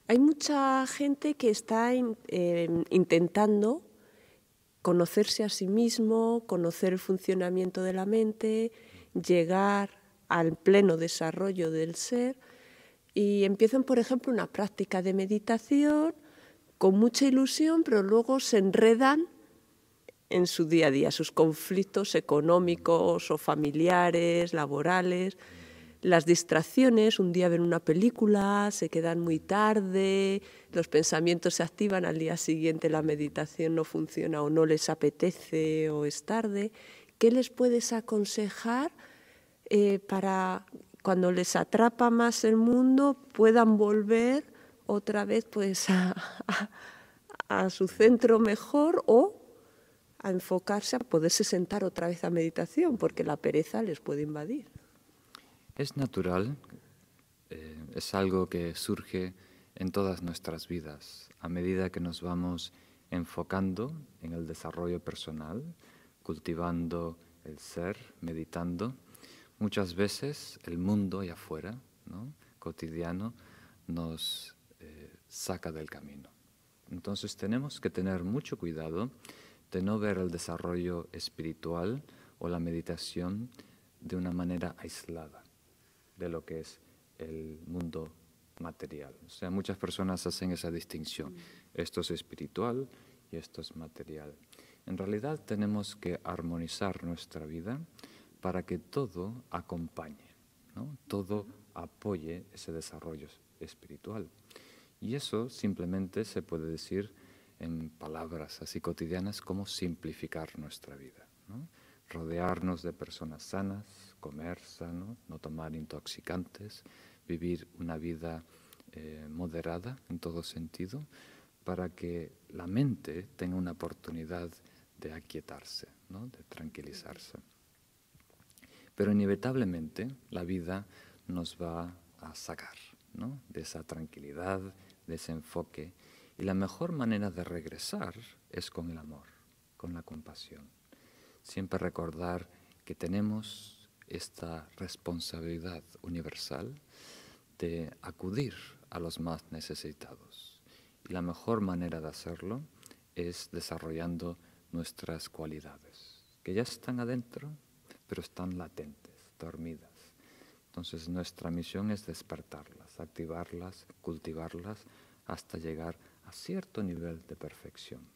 Hay mucha gente que está intentando conocerse a sí mismo, conocer el funcionamiento de la mente, llegar al pleno desarrollo del ser, y empiezan, por ejemplo, una práctica de meditación con mucha ilusión, pero luego se enredan en su día a día, sus conflictos económicos o familiares, laborales, las distracciones, un día ven una película, se quedan muy tarde, los pensamientos se activan, al día siguiente la meditación no funciona o no les apetece o es tarde. ¿Qué les puedes aconsejar para cuando les atrapa más el mundo puedan volver otra vez pues a su centro mejor o a enfocarse a poderse sentar otra vez a meditación, porque la pereza les puede invadir? Es natural, es algo que surge en todas nuestras vidas a medida que nos vamos enfocando en el desarrollo personal, cultivando el ser, meditando. Muchas veces el mundo allá afuera, ¿no?, cotidiano, nos saca del camino. Entonces tenemos que tener mucho cuidado de no ver el desarrollo espiritual o la meditación de una manera aislada de lo que es el mundo material. O sea, muchas personas hacen esa distinción. Esto es espiritual y esto es material. En realidad tenemos que armonizar nuestra vida para que todo acompañe, ¿no?, todo apoye ese desarrollo espiritual. Y eso simplemente se puede decir en palabras así cotidianas como simplificar nuestra vida, ¿no? Rodearnos de personas sanas, comer sano, no tomar intoxicantes, vivir una vida moderada en todo sentido, para que la mente tenga una oportunidad de aquietarse, ¿no?, de tranquilizarse. Pero inevitablemente la vida nos va a sacar, ¿no?, de esa tranquilidad, de ese enfoque. Y la mejor manera de regresar es con el amor, con la compasión. Siempre recordar que tenemos esta responsabilidad universal de acudir a los más necesitados. Y la mejor manera de hacerlo es desarrollando nuestras cualidades, que ya están adentro, pero están latentes, dormidas. Entonces nuestra misión es despertarlas, activarlas, cultivarlas, hasta llegar a cierto nivel de perfección.